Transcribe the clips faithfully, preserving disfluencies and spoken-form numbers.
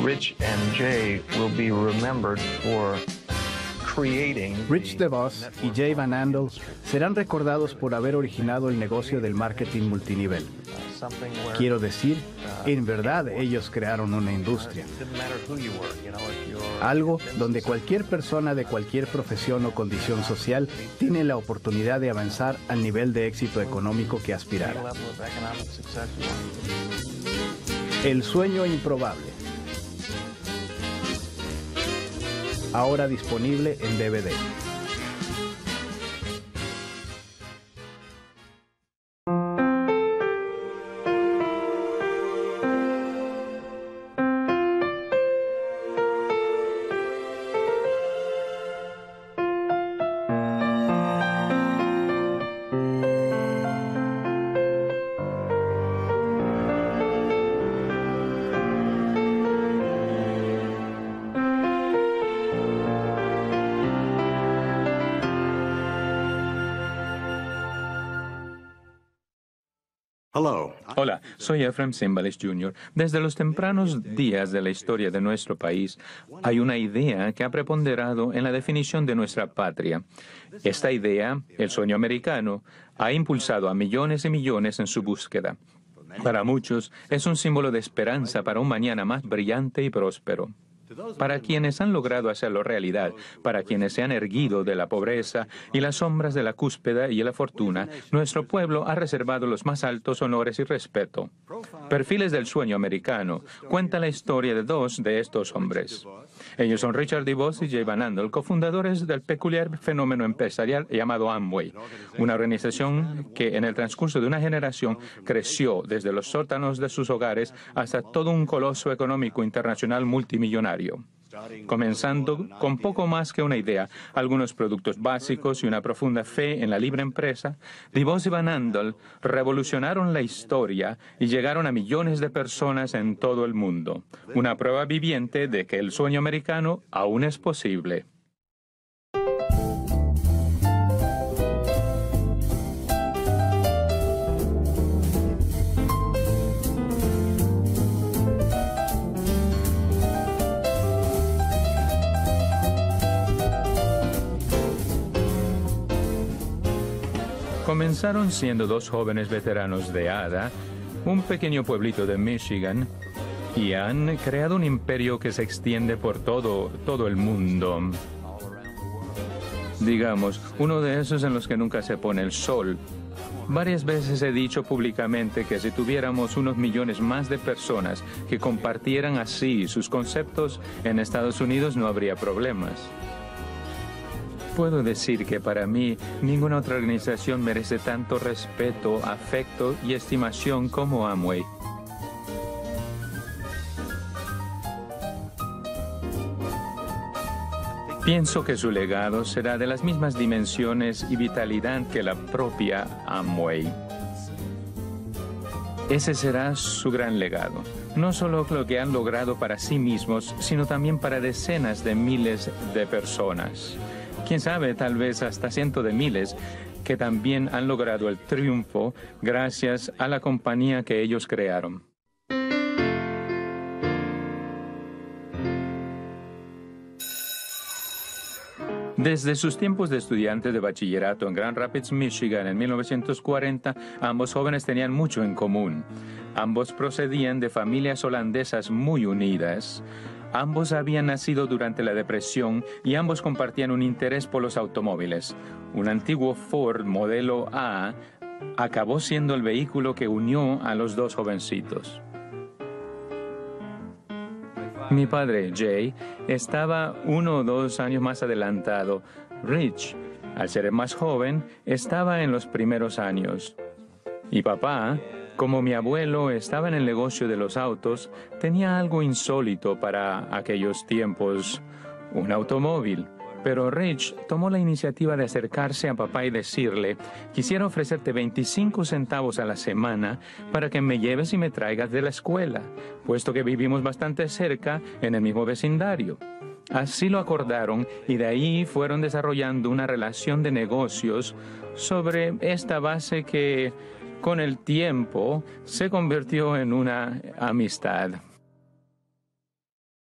Rich and Jay will be remembered for creating Rich DeVos y Jay Van Andel serán recordados por haber originado el negocio del marketing multinivel. Quiero decir, en verdad ellos crearon una industria. Algo donde cualquier persona de cualquier profesión o condición social tiene la oportunidad de avanzar al nivel de éxito económico que aspirara. El sueño improbable. Ahora disponible en D V D. Hola, soy Ephraim Zimbalist junior Desde los tempranos días de la historia de nuestro país, hay una idea que ha preponderado en la definición de nuestra patria. Esta idea, el sueño americano, ha impulsado a millones y millones en su búsqueda. Para muchos, es un símbolo de esperanza para un mañana más brillante y próspero. Para quienes han logrado hacerlo realidad, para quienes se han erguido de la pobreza y las sombras de la cúspide y la fortuna, nuestro pueblo ha reservado los más altos honores y respeto. Perfiles del sueño americano cuenta la historia de dos de estos hombres. Ellos son Richard DeVos y Jay Van Andel, cofundadores del peculiar fenómeno empresarial llamado Amway, una organización que en el transcurso de una generación creció desde los sótanos de sus hogares hasta todo un coloso económico internacional multimillonario. Comenzando con poco más que una idea, algunos productos básicos y una profunda fe en la libre empresa, DeVos y Van Andel revolucionaron la historia y llegaron a millones de personas en todo el mundo. Una prueba viviente de que el sueño americano aún es posible. Comenzaron siendo dos jóvenes veteranos de Ada, un pequeño pueblito de Michigan, y han creado un imperio que se extiende por todo, todo el mundo. Digamos, uno de esos en los que nunca se pone el sol. Varias veces he dicho públicamente que si tuviéramos unos millones más de personas que compartieran así sus conceptos, en Estados Unidos no habría problemas. Puedo decir que para mí ninguna otra organización merece tanto respeto, afecto y estimación como Amway. Pienso que su legado será de las mismas dimensiones y vitalidad que la propia Amway. Ese será su gran legado. No solo lo que han logrado para sí mismos, sino también para decenas de miles de personas. Quién sabe, tal vez hasta cientos de miles, que también han logrado el triunfo gracias a la compañía que ellos crearon. Desde sus tiempos de estudiante de bachillerato en Grand Rapids, Michigan, en mil novecientos cuarenta, ambos jóvenes tenían mucho en común. Ambos procedían de familias holandesas muy unidas. Ambos habían nacido durante la Depresión y ambos compartían un interés por los automóviles. Un antiguo Ford modelo A acabó siendo el vehículo que unió a los dos jovencitos. Mi padre, Jay, estaba uno o dos años más adelantado. Rich, al ser más joven, estaba en los primeros años. Y papá, como mi abuelo estaba en el negocio de los autos, tenía algo insólito para aquellos tiempos, un automóvil. Pero Rich tomó la iniciativa de acercarse a papá y decirle: quisiera ofrecerte veinticinco centavos a la semana para que me lleves y me traigas de la escuela, puesto que vivimos bastante cerca en el mismo vecindario. Así lo acordaron y de ahí fueron desarrollando una relación de negocios sobre esta base que, con el tiempo, se convirtió en una amistad.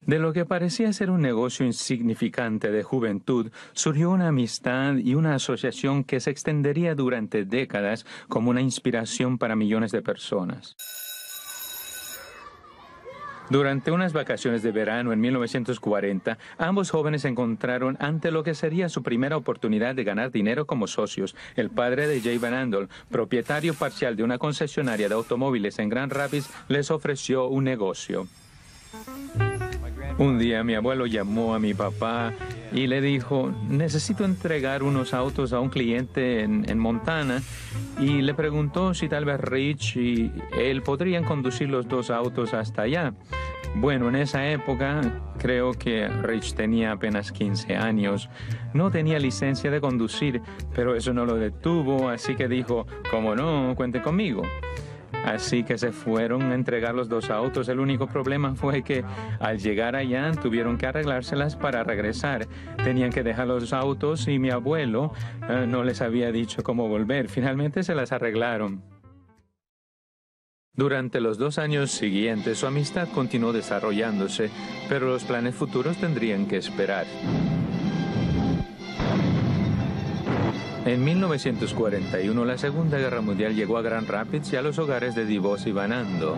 De lo que parecía ser un negocio insignificante de juventud, surgió una amistad y una asociación que se extendería durante décadas como una inspiración para millones de personas. Durante unas vacaciones de verano en mil novecientos cuarenta, ambos jóvenes se encontraron ante lo que sería su primera oportunidad de ganar dinero como socios. El padre de Jay Van Andel, propietario parcial de una concesionaria de automóviles en Grand Rapids, les ofreció un negocio. Un día mi abuelo llamó a mi papá y le dijo, necesito entregar unos autos a un cliente en, en Montana, y le preguntó si tal vez Rich y él podrían conducir los dos autos hasta allá. Bueno, en esa época creo que Rich tenía apenas quince años. No tenía licencia de conducir, pero eso no lo detuvo, así que dijo, ¿cómo no? Cuente conmigo. Así que se fueron a entregar los dos autos. El único problema fue que al llegar allá tuvieron que arreglárselas para regresar. Tenían que dejar los autos y mi abuelo eh, no les había dicho cómo volver. Finalmente se las arreglaron. Durante los dos años siguientes su amistad continuó desarrollándose, pero los planes futuros tendrían que esperar. En mil novecientos cuarenta y uno, la Segunda Guerra Mundial llegó a Grand Rapids y a los hogares de DeVos y Van Andel.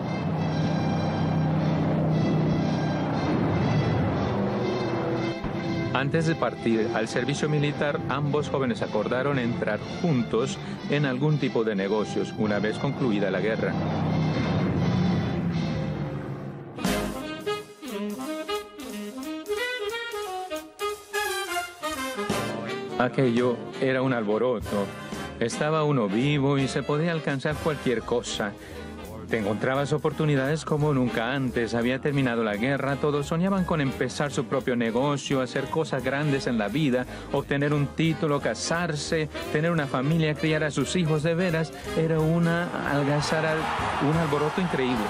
Antes de partir al servicio militar, ambos jóvenes acordaron entrar juntos en algún tipo de negocios una vez concluida la guerra. Aquello era un alboroto. Estaba uno vivo y se podía alcanzar cualquier cosa. Te encontrabas oportunidades como nunca antes. Había terminado la guerra, todos soñaban con empezar su propio negocio, hacer cosas grandes en la vida, obtener un título, casarse, tener una familia, criar a sus hijos. De veras, era una algazara, un alboroto increíble.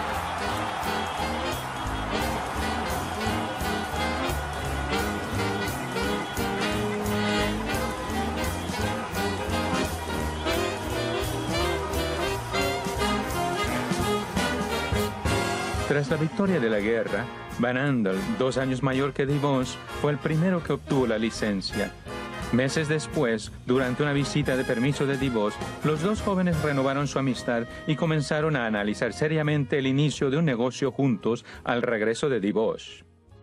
Tras la victoria de la guerra, Van Andel, dos años mayor que DeVos, fue el primero que obtuvo la licencia. Meses después, durante una visita de permiso de DeVos, los dos jóvenes renovaron su amistad y comenzaron a analizar seriamente el inicio de un negocio juntos al regreso de DeVos.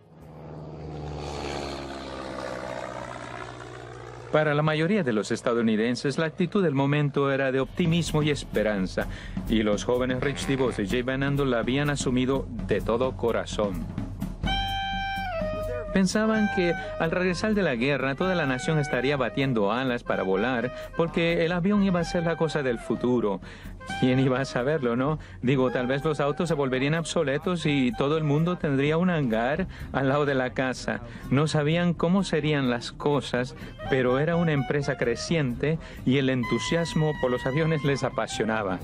Para la mayoría de los estadounidenses, la actitud del momento era de optimismo y esperanza, y los jóvenes Rich DeVos y Jay Van Andel la habían asumido de todo corazón. Pensaban que al regresar de la guerra toda la nación estaría batiendo alas para volar, porque el avión iba a ser la cosa del futuro. ¿Quién iba a saberlo, no? Digo, tal vez los autos se volverían obsoletos y todo el mundo tendría un hangar al lado de la casa. No sabían cómo serían las cosas, pero era una empresa creciente y el entusiasmo por los aviones les apasionaba.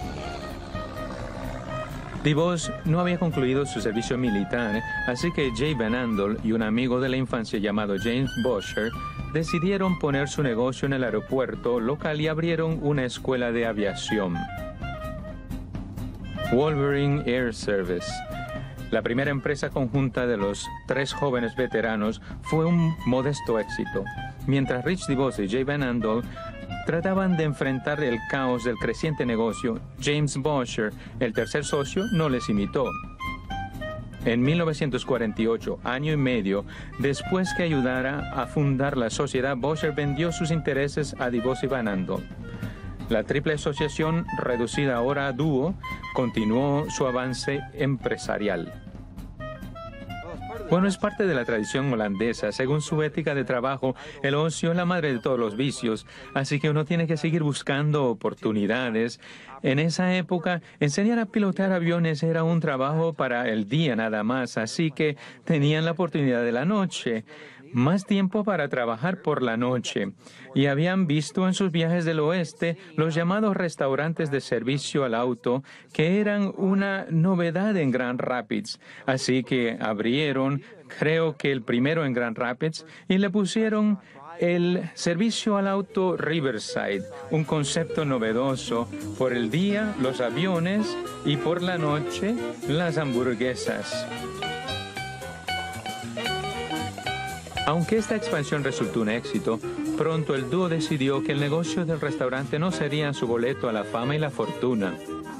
DeVos no había concluido su servicio militar, así que Jay Van Andel y un amigo de la infancia llamado James Bosher decidieron poner su negocio en el aeropuerto local y abrieron una escuela de aviación. Wolverine Air Service. La primera empresa conjunta de los tres jóvenes veteranos fue un modesto éxito. Mientras Rich DeVos y Jay Van Andel trataban de enfrentar el caos del creciente negocio, James Bosher, el tercer socio, no les imitó. En mil novecientos cuarenta y ocho, año y medio después que ayudara a fundar la sociedad, Bosher vendió sus intereses a DeVos y Van Andel. La triple asociación, reducida ahora a dúo, continuó su avance empresarial. Bueno, es parte de la tradición holandesa. Según su ética de trabajo, el ocio es la madre de todos los vicios, así que uno tiene que seguir buscando oportunidades. En esa época, enseñar a pilotar aviones era un trabajo para el día nada más, así que tenían la oportunidad de la noche. Más tiempo para trabajar por la noche, y habían visto en sus viajes del oeste los llamados restaurantes de servicio al auto, que eran una novedad en Grand Rapids. Así que abrieron, creo que el primero en Grand Rapids, y le pusieron el servicio al auto Riverside, un concepto novedoso. Por el día, los aviones, y por la noche, las hamburguesas. Aunque esta expansión resultó un éxito, pronto el dúo decidió que el negocio del restaurante no sería su boleto a la fama y la fortuna.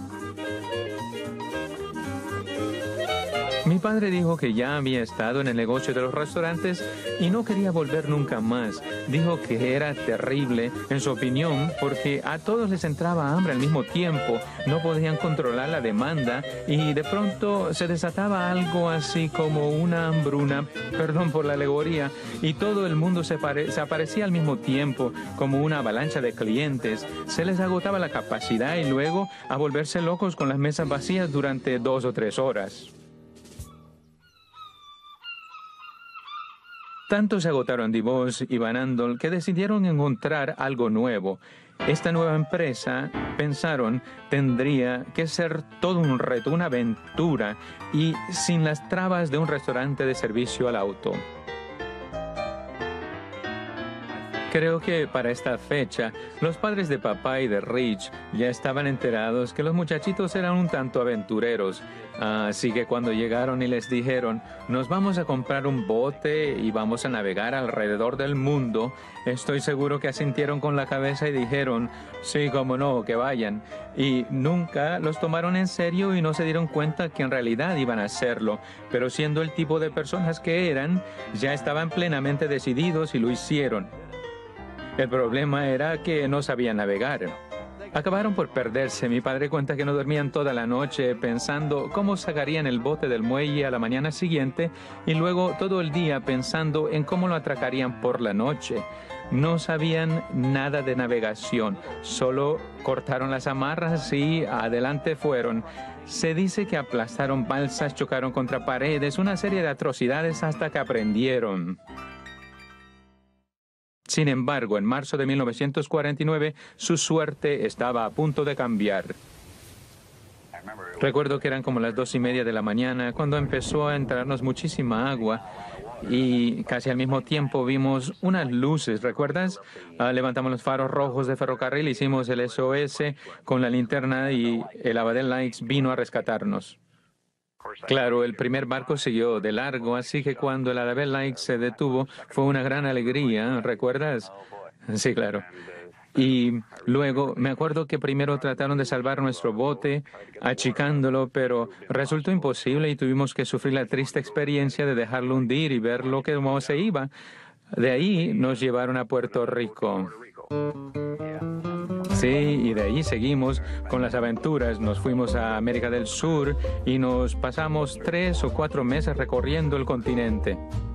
Mi padre dijo que ya había estado en el negocio de los restaurantes y no quería volver nunca más. Dijo que era terrible, en su opinión, porque a todos les entraba hambre al mismo tiempo, no podían controlar la demanda y de pronto se desataba algo así como una hambruna, perdón por la alegoría, y todo el mundo se, pare- se aparecía al mismo tiempo como una avalancha de clientes. Se les agotaba la capacidad y luego a volverse locos con las mesas vacías durante dos o tres horas. Tanto se agotaron DeVos y Van Andel que decidieron encontrar algo nuevo. Esta nueva empresa, pensaron, tendría que ser todo un reto, una aventura y sin las trabas de un restaurante de servicio al auto. Creo que para esta fecha, los padres de papá y de Rich ya estaban enterados que los muchachitos eran un tanto aventureros. Así que cuando llegaron y les dijeron, nos vamos a comprar un bote y vamos a navegar alrededor del mundo, estoy seguro que asintieron con la cabeza y dijeron, sí, cómo no, que vayan. Y nunca los tomaron en serio y no se dieron cuenta que en realidad iban a hacerlo. Pero siendo el tipo de personas que eran, ya estaban plenamente decididos y lo hicieron. El problema era que no sabían navegar. Acabaron por perderse. Mi padre cuenta que no dormían toda la noche pensando cómo sacarían el bote del muelle a la mañana siguiente y luego todo el día pensando en cómo lo atracarían por la noche. No sabían nada de navegación, solo cortaron las amarras y adelante fueron. Se dice que aplastaron balsas, chocaron contra paredes, una serie de atrocidades hasta que aprendieron. Sin embargo, en marzo de mil novecientos cuarenta y nueve, su suerte estaba a punto de cambiar. Recuerdo que eran como las dos y media de la mañana cuando empezó a entrarnos muchísima agua y casi al mismo tiempo vimos unas luces, ¿recuerdas? Uh, levantamos los faros rojos de ferrocarril, hicimos el S O S con la linterna y el Abadel Lights vino a rescatarnos. Claro, el primer barco siguió de largo, así que cuando el Abadel Lights se detuvo fue una gran alegría, ¿recuerdas? Sí, claro. Y luego me acuerdo que primero trataron de salvar nuestro bote, achicándolo, pero resultó imposible y tuvimos que sufrir la triste experiencia de dejarlo hundir y ver lo que cómo se iba. De ahí nos llevaron a Puerto Rico. Sí, y de ahí seguimos con las aventuras. Nos fuimos a América del Sur y nos pasamos tres o cuatro meses recorriendo el continente.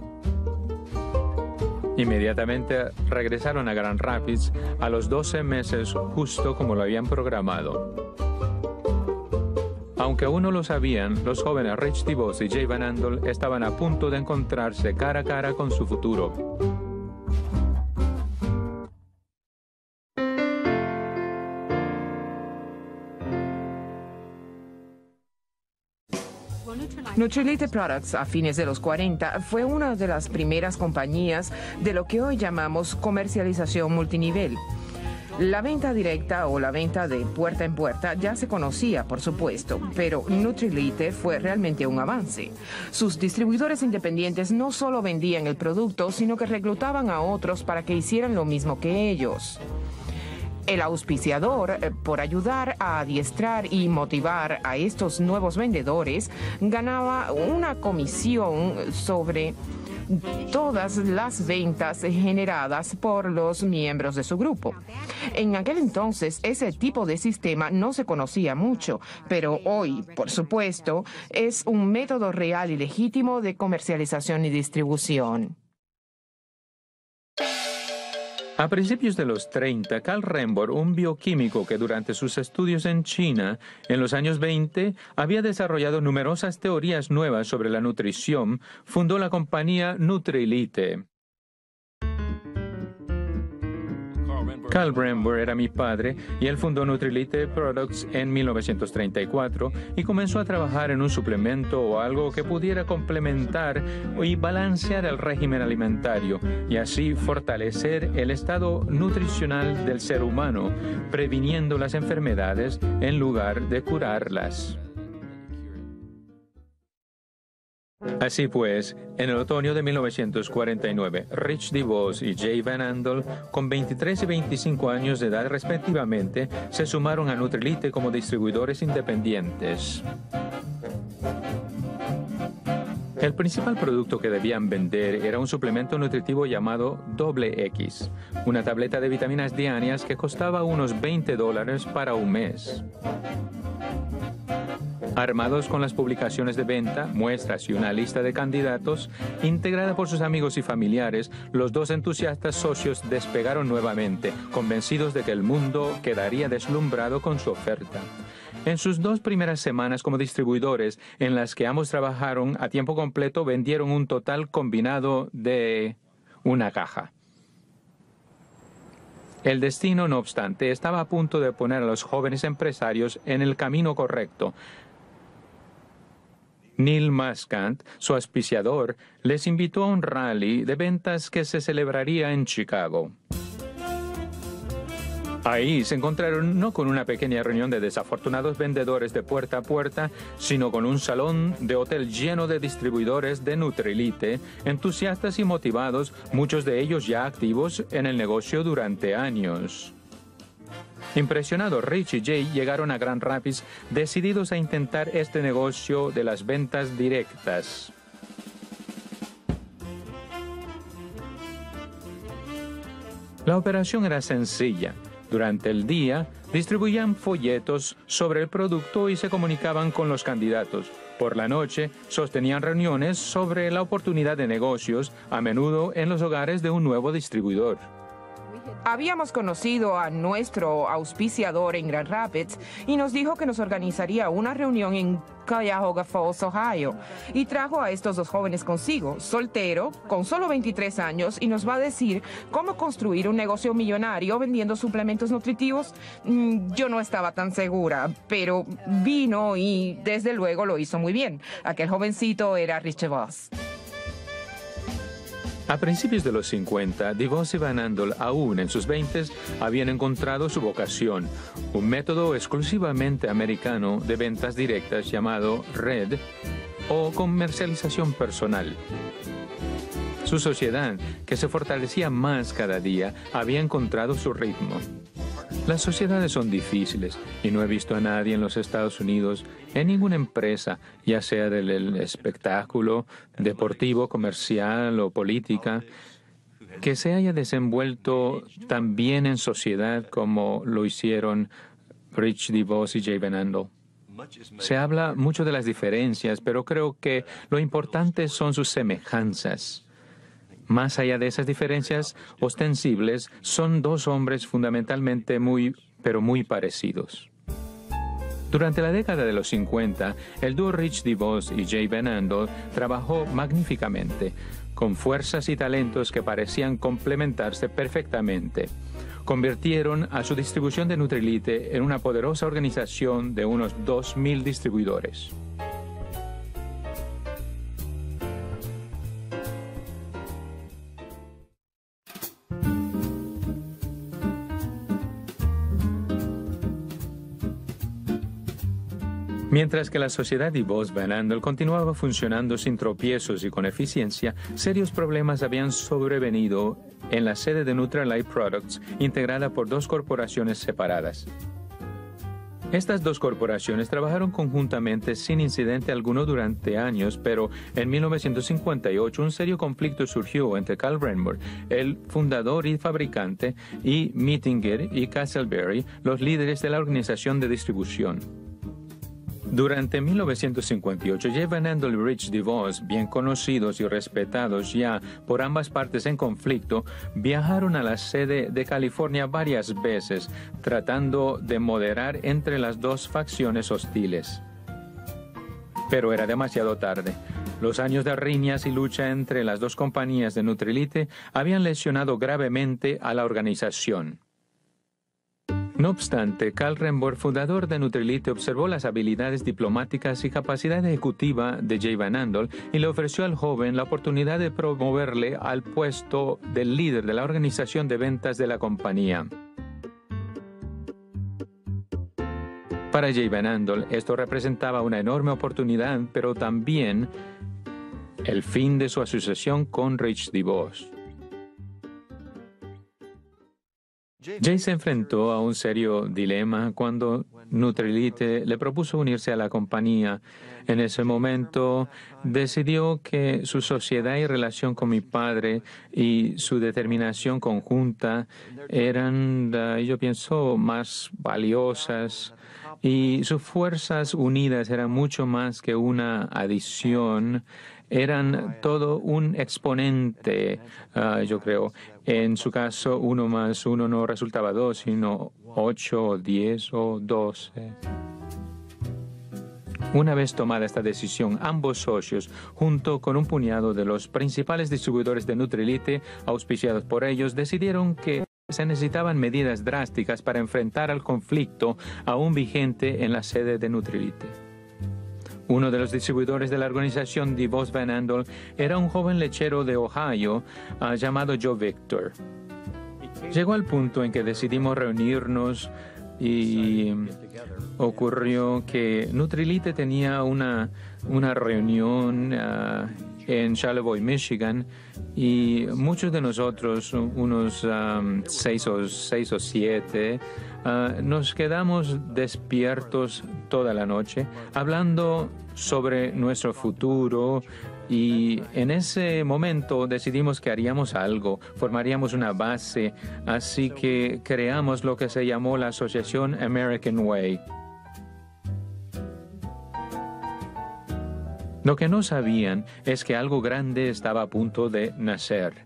Inmediatamente regresaron a Grand Rapids a los doce meses, justo como lo habían programado. Aunque aún no lo sabían, los jóvenes Rich DeVos y Jay Van Andel estaban a punto de encontrarse cara a cara con su futuro. Nutrilite Products, a fines de los cuarenta, fue una de las primeras compañías de lo que hoy llamamos comercialización multinivel. La venta directa o la venta de puerta en puerta ya se conocía, por supuesto, pero Nutrilite fue realmente un avance. Sus distribuidores independientes no solo vendían el producto, sino que reclutaban a otros para que hicieran lo mismo que ellos. El auspiciador, por ayudar a adiestrar y motivar a estos nuevos vendedores, ganaba una comisión sobre todas las ventas generadas por los miembros de su grupo. En aquel entonces, ese tipo de sistema no se conocía mucho, pero hoy, por supuesto, es un método real y legítimo de comercialización y distribución. A principios de los treinta, Carl Rembrandt, un bioquímico que durante sus estudios en China, en los años veinte, había desarrollado numerosas teorías nuevas sobre la nutrición, fundó la compañía Nutrilite. Carl Rembrandt era mi padre y él fundó Nutrilite Products en mil novecientos treinta y cuatro y comenzó a trabajar en un suplemento o algo que pudiera complementar y balancear el régimen alimentario y así fortalecer el estado nutricional del ser humano, previniendo las enfermedades en lugar de curarlas. Así pues, en el otoño de mil novecientos cuarenta y nueve, Rich DeVos y Jay Van Andel, con veintitrés y veinticinco años de edad respectivamente, se sumaron a Nutrilite como distribuidores independientes. El principal producto que debían vender era un suplemento nutritivo llamado Doble X, una tableta de vitaminas diarias que costaba unos veinte dólares para un mes. Armados con las publicaciones de venta, muestras y una lista de candidatos, integrada por sus amigos y familiares, los dos entusiastas socios despegaron nuevamente, convencidos de que el mundo quedaría deslumbrado con su oferta. En sus dos primeras semanas como distribuidores, en las que ambos trabajaron a tiempo completo, vendieron un total combinado de una caja. El destino, no obstante, estaba a punto de poner a los jóvenes empresarios en el camino correcto. Neil Muscat, su auspiciador, les invitó a un rally de ventas que se celebraría en Chicago. Ahí se encontraron no con una pequeña reunión de desafortunados vendedores de puerta a puerta, sino con un salón de hotel lleno de distribuidores de Nutrilite, entusiastas y motivados, muchos de ellos ya activos en el negocio durante años. Impresionados, Rich y Jay llegaron a Grand Rapids decididos a intentar este negocio de las ventas directas. La operación era sencilla. Durante el día, distribuían folletos sobre el producto y se comunicaban con los candidatos. Por la noche, sostenían reuniones sobre la oportunidad de negocios, a menudo en los hogares de un nuevo distribuidor. Habíamos conocido a nuestro auspiciador en Grand Rapids y nos dijo que nos organizaría una reunión en Cuyahoga Falls, Ohio, y trajo a estos dos jóvenes consigo, soltero, con solo veintitrés años, y nos va a decir cómo construir un negocio millonario vendiendo suplementos nutritivos. Yo no estaba tan segura, pero vino y desde luego lo hizo muy bien. Aquel jovencito era Rich DeVos. A principios de los cincuenta, DeVos y Van Andel, aún en sus veintes, habían encontrado su vocación, un método exclusivamente americano de ventas directas llamado RED o comercialización personal. Su sociedad, que se fortalecía más cada día, había encontrado su ritmo. Las sociedades son difíciles y no he visto a nadie en los Estados Unidos, en ninguna empresa, ya sea del espectáculo, deportivo, comercial o política, que se haya desenvuelto tan bien en sociedad como lo hicieron Rich DeVos y Jay Van Andel. Se habla mucho de las diferencias, pero creo que lo importante son sus semejanzas. Más allá de esas diferencias ostensibles, son dos hombres fundamentalmente muy, pero muy parecidos. Durante la década de los cincuenta, el dúo Rich DeVos y Jay Van Andel trabajó magníficamente, con fuerzas y talentos que parecían complementarse perfectamente. Convirtieron a su distribución de Nutrilite en una poderosa organización de unos dos mil distribuidores. Mientras que la sociedad DeVos Van Andel continuaba funcionando sin tropiezos y con eficiencia, serios problemas habían sobrevenido en la sede de Nutrilite Products, integrada por dos corporaciones separadas. Estas dos corporaciones trabajaron conjuntamente sin incidente alguno durante años, pero en mil novecientos cincuenta y ocho un serio conflicto surgió entre Carl Renberg, el fundador y fabricante, y Mittinger y Castleberry, los líderes de la organización de distribución. Durante mil novecientos cincuenta y ocho, Jay Van Andel y Rich DeVos, bien conocidos y respetados ya por ambas partes en conflicto, viajaron a la sede de California varias veces, tratando de moderar entre las dos facciones hostiles. Pero era demasiado tarde. Los años de riñas y lucha entre las dos compañías de Nutrilite habían lesionado gravemente a la organización. No obstante, Carl Renberg, fundador de Nutrilite, observó las habilidades diplomáticas y capacidad ejecutiva de Jay Van Andel y le ofreció al joven la oportunidad de promoverle al puesto del líder de la organización de ventas de la compañía. Para Jay Van Andel, esto representaba una enorme oportunidad, pero también el fin de su asociación con Rich DeVos. Jay se enfrentó a un serio dilema cuando Nutrilite le propuso unirse a la compañía. En ese momento decidió que su sociedad y relación con mi padre y su determinación conjunta eran, yo pienso, más valiosas, y sus fuerzas unidas eran mucho más que una adición. Eran todo un exponente, uh, yo creo. En su caso, uno más uno no resultaba dos, sino ocho o diez o doce. Una vez tomada esta decisión, ambos socios, junto con un puñado de los principales distribuidores de Nutrilite, auspiciados por ellos, decidieron que se necesitaban medidas drásticas para enfrentar al conflicto aún vigente en la sede de Nutrilite. Uno de los distribuidores de la organización DeVos Van Andel era un joven lechero de Ohio uh, llamado Joe Victor. Llegó al punto en que decidimos reunirnos y ocurrió que Nutrilite tenía una, una reunión uh, en Charlevoix, Michigan, y muchos de nosotros, unos um, seis, o, seis o siete, uh, nos quedamos despiertos toda la noche hablando sobre nuestro futuro, y en ese momento decidimos que haríamos algo, formaríamos una base, así que creamos lo que se llamó la Asociación American Way. Lo que no sabían es que algo grande estaba a punto de nacer.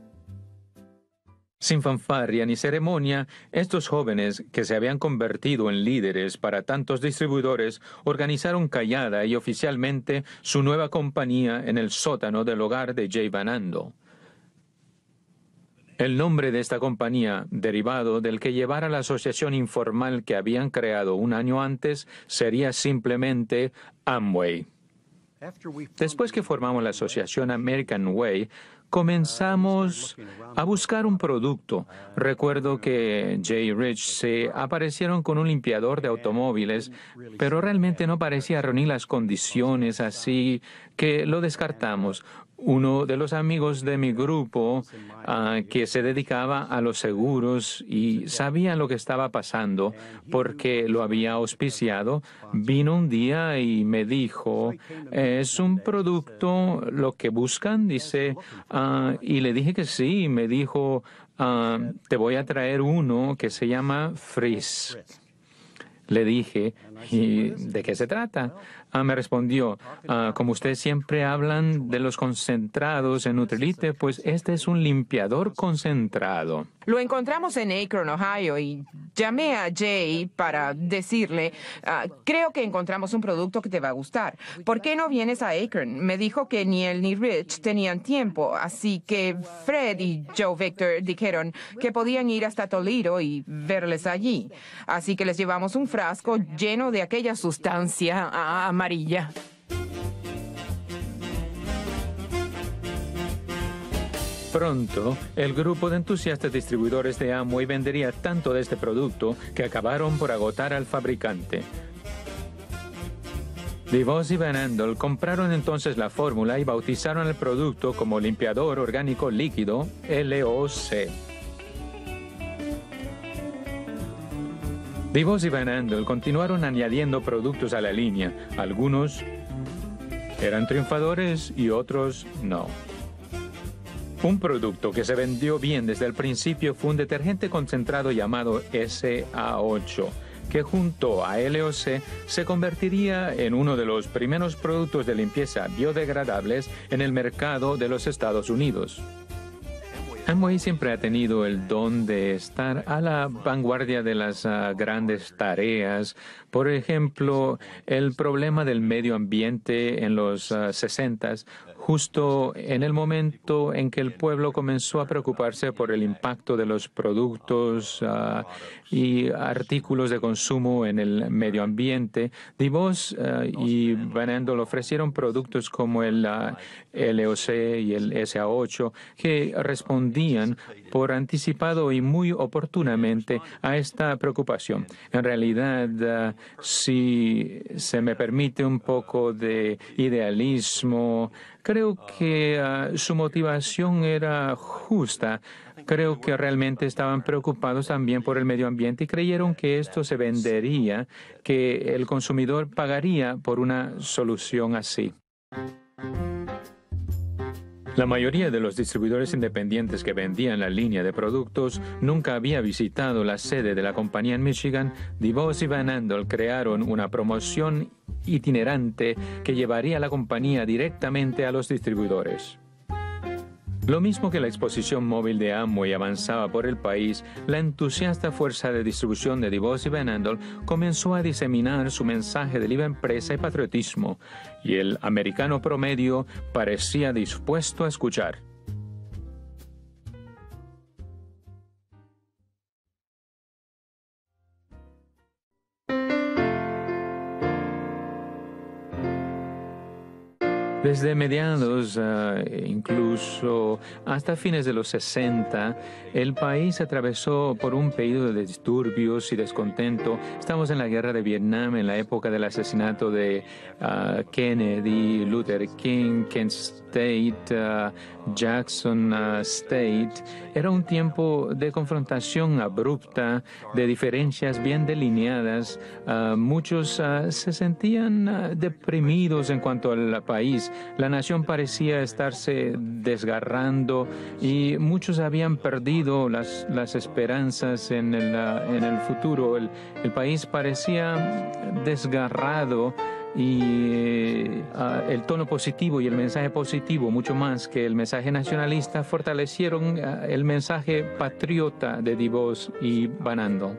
Sin fanfarria ni ceremonia, estos jóvenes, que se habían convertido en líderes para tantos distribuidores, organizaron callada y oficialmente su nueva compañía en el sótano del hogar de Jay Van Andel. El nombre de esta compañía, derivado del que llevara la asociación informal que habían creado un año antes, sería simplemente Amway. Después que formamos la asociación American Way, comenzamos a buscar un producto. Recuerdo que Jay y Rich se aparecieron con un limpiador de automóviles, pero realmente no parecía reunir las condiciones, así que lo descartamos. Uno de los amigos de mi grupo, uh, que se dedicaba a los seguros y sabía lo que estaba pasando porque lo había auspiciado, vino un día y me dijo, ¿es un producto lo que buscan? Dice, uh, y le dije que sí. Me dijo, uh, te voy a traer uno que se llama Frizz. Le dije, ¿y de qué se trata? Ah, me respondió, ah, como ustedes siempre hablan de los concentrados en Nutrilite, pues este es un limpiador concentrado. Lo encontramos en Akron, Ohio, y llamé a Jay para decirle, uh, creo que encontramos un producto que te va a gustar. ¿Por qué no vienes a Akron? Me dijo que ni él ni Rich tenían tiempo, así que Fred y Joe Victor dijeron que podían ir hasta Toledo y verles allí. Así que les llevamos un frasco lleno de aquella sustancia uh, amarilla. Pronto, el grupo de entusiastas distribuidores de Amway vendería tanto de este producto que acabaron por agotar al fabricante. DeVos y Van Andel compraron entonces la fórmula y bautizaron el producto como limpiador orgánico líquido L O C. DeVos y Van Andel continuaron añadiendo productos a la línea. Algunos eran triunfadores y otros no. Un producto que se vendió bien desde el principio fue un detergente concentrado llamado S A ocho, que junto a L O C se convertiría en uno de los primeros productos de limpieza biodegradables en el mercado de los Estados Unidos. Amway siempre ha tenido el don de estar a la vanguardia de las uh, grandes tareas. Por ejemplo, el problema del medio ambiente en los uh, sesentas, justo en el momento en que el pueblo comenzó a preocuparse por el impacto de los productos uh, y artículos de consumo en el medio ambiente. DeVos uh, y Van Andel ofrecieron productos como el uh, L O C y el S A ocho que respondían respondían por anticipado y muy oportunamente a esta preocupación. En realidad, uh, si se me permite un poco de idealismo, creo que uh, su motivación era justa. Creo que realmente estaban preocupados también por el medio ambiente y creyeron que esto se vendería, que el consumidor pagaría por una solución así. La mayoría de los distribuidores independientes que vendían la línea de productos nunca había visitado la sede de la compañía en Michigan. DeVos y Van Andel crearon una promoción itinerante que llevaría a la compañía directamente a los distribuidores. Lo mismo que la exposición móvil de Amway avanzaba por el país, la entusiasta fuerza de distribución de DeVos y Van Andel comenzó a diseminar su mensaje de libre empresa y patriotismo, y el americano promedio parecía dispuesto a escuchar. Desde mediados, uh, incluso hasta fines de los sesenta, el país atravesó por un periodo de disturbios y descontento. Estamos en la guerra de Vietnam, en la época del asesinato de uh, Kennedy, Luther King, Kent State, uh, Jackson uh, State. Era un tiempo de confrontación abrupta, de diferencias bien delineadas. Uh, muchos uh, se sentían uh, deprimidos en cuanto al país. La nación parecía estarse desgarrando y muchos habían perdido las, las esperanzas en el, uh, en el futuro. El, el país parecía desgarrado y uh, el tono positivo y el mensaje positivo, mucho más que el mensaje nacionalista, fortalecieron uh, el mensaje patriota de DeVos y Van Andel.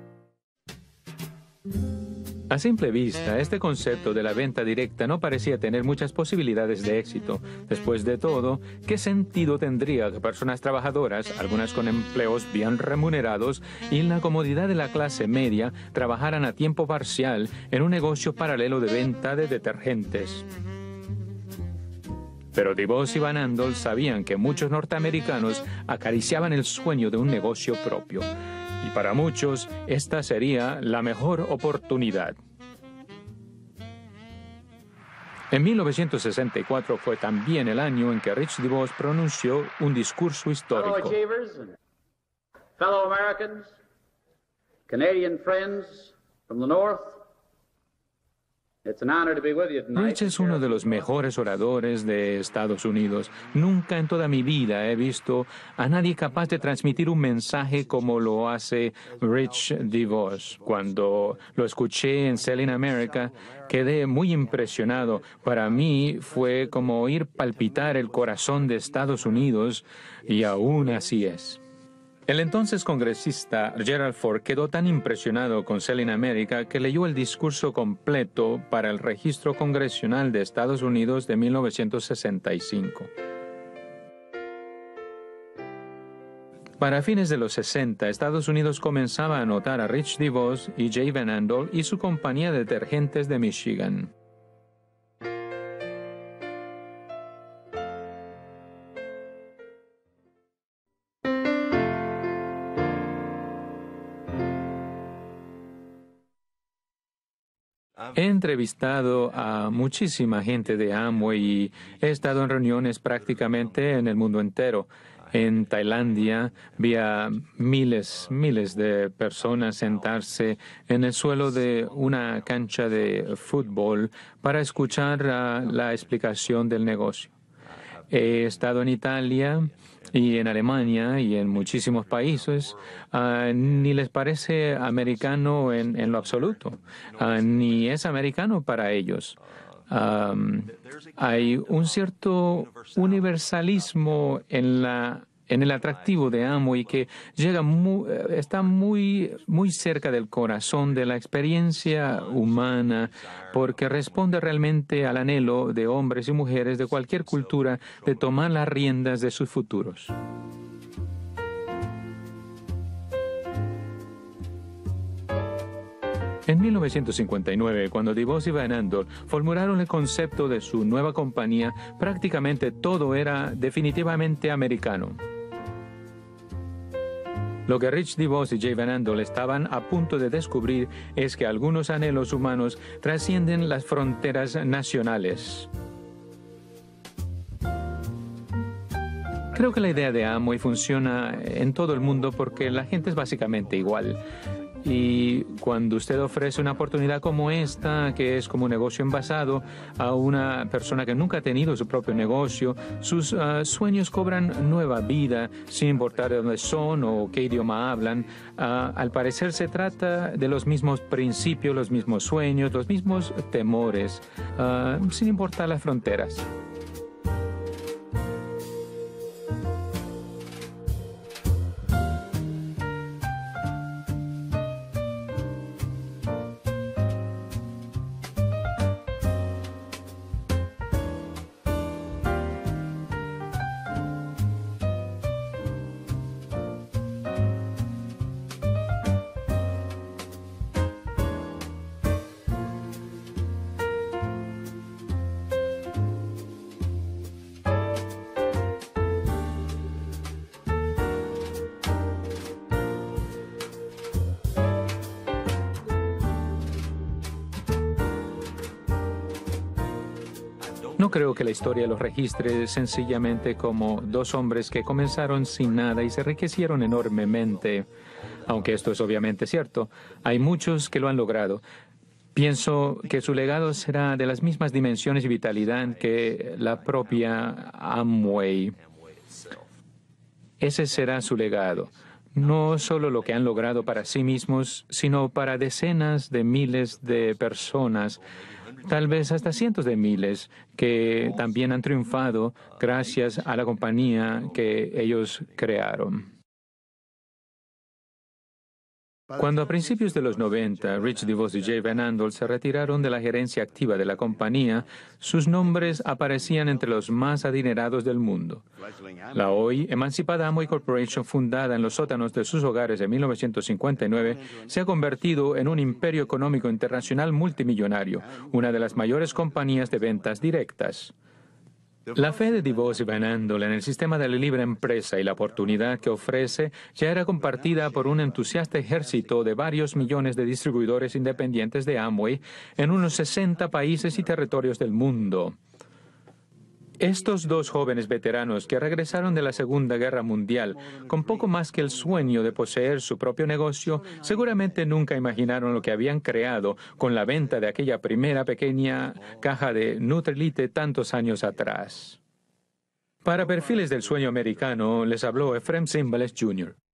A simple vista, este concepto de la venta directa no parecía tener muchas posibilidades de éxito. Después de todo, ¿qué sentido tendría que personas trabajadoras, algunas con empleos bien remunerados y en la comodidad de la clase media, trabajaran a tiempo parcial en un negocio paralelo de venta de detergentes? Pero DeVos y Van Andel sabían que muchos norteamericanos acariciaban el sueño de un negocio propio. Y para muchos, esta sería la mejor oportunidad. En mil novecientos sesenta y cuatro fue también el año en que Rich DeVos pronunció un discurso histórico. Fellow achievers and fellow Americans, Canadian friends from the North, Rich es uno de los mejores oradores de Estados Unidos. Nunca en toda mi vida he visto a nadie capaz de transmitir un mensaje como lo hace Rich DeVos. Cuando lo escuché en Selling America, quedé muy impresionado. Para mí fue como oír palpitar el corazón de Estados Unidos, y aún así es. El entonces congresista Gerald Ford quedó tan impresionado con Selling America que leyó el discurso completo para el Registro Congresional de Estados Unidos de mil novecientos sesenta y cinco. Para fines de los sesenta, Estados Unidos comenzaba a notar a Rich DeVos y Jay Van Andel y su compañía de detergentes de Michigan. He entrevistado a muchísima gente de Amway y he estado en reuniones prácticamente en el mundo entero. En Tailandia vi a miles, miles de personas sentarse en el suelo de una cancha de fútbol para escuchar uh, la explicación del negocio. He estado en Italia y en Alemania y en muchísimos países. Uh, ni les parece americano en, en lo absoluto, uh, ni es americano para ellos. Um, hay un cierto universalismo en la en el atractivo de Amway que llega muy, está muy, muy cerca del corazón de la experiencia humana, porque responde realmente al anhelo de hombres y mujeres de cualquier cultura de tomar las riendas de sus futuros. En mil novecientos cincuenta y nueve, cuando DeVos y Van Andel formularon el concepto de su nueva compañía, prácticamente todo era definitivamente americano. Lo que Rich DeVos y Jay Van Andel estaban a punto de descubrir es que algunos anhelos humanos trascienden las fronteras nacionales. Creo que la idea de Amway funciona en todo el mundo porque la gente es básicamente igual. Y cuando usted ofrece una oportunidad como esta, que es como un negocio envasado, a una persona que nunca ha tenido su propio negocio, sus uh, sueños cobran nueva vida, sin importar de dónde son o qué idioma hablan. Uh, al parecer se trata de los mismos principios, los mismos sueños, los mismos temores, uh, sin importar las fronteras. No creo que la historia los registre sencillamente como dos hombres que comenzaron sin nada y se enriquecieron enormemente, aunque esto es obviamente cierto. Hay muchos que lo han logrado. Pienso que su legado será de las mismas dimensiones y vitalidad que la propia Amway. Ese será su legado. No solo lo que han logrado para sí mismos, sino para decenas de miles de personas, tal vez hasta cientos de miles, que también han triunfado gracias a la compañía que ellos crearon. Cuando a principios de los noventa, Rich DeVos y Jay Van Andel se retiraron de la gerencia activa de la compañía, sus nombres aparecían entre los más adinerados del mundo. La hoy emancipada Amway Corporation, fundada en los sótanos de sus hogares en mil novecientos cincuenta y nueve, se ha convertido en un imperio económico internacional multimillonario, una de las mayores compañías de ventas directas. La fe de DeVos y Van Andel en el sistema de la libre empresa y la oportunidad que ofrece ya era compartida por un entusiasta ejército de varios millones de distribuidores independientes de Amway en unos sesenta países y territorios del mundo. Estos dos jóvenes veteranos que regresaron de la Segunda Guerra Mundial con poco más que el sueño de poseer su propio negocio, seguramente nunca imaginaron lo que habían creado con la venta de aquella primera pequeña caja de Nutrilite tantos años atrás. Para Perfiles del Sueño Americano, les habló Efrem Zimbalist junior